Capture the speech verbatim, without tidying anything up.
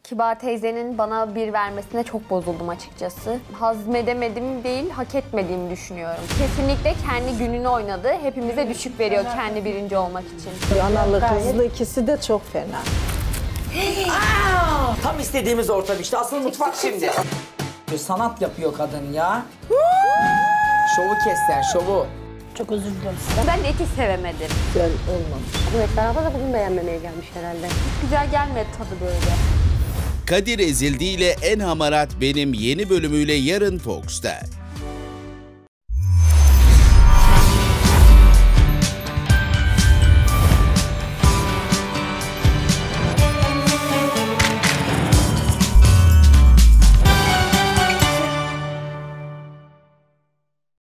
Kibar teyzenin bana bir vermesine çok bozuldum açıkçası. Hazmedemedim değil, hak etmediğimi düşünüyorum. Kesinlikle kendi gününü oynadı. Hepimize düşük veriyor kendi birinci olmak için. Analı kızlı ikisi de çok fena. Tam istediğimiz ortam işte. Asıl mutfak şimdi. Sanat yapıyor kadın ya. Şovu kes sen, şovu. Çok özür dilerim sizden. Ben eti sevemedim. Güzel olmamış. Evet, beraber de bugün beğenmemeye gelmiş herhalde. Hiç güzel gelmedi tadı böyle. Kadir Ezildi ile En Hamarat Benim yeni bölümüyle yarın Fox'ta.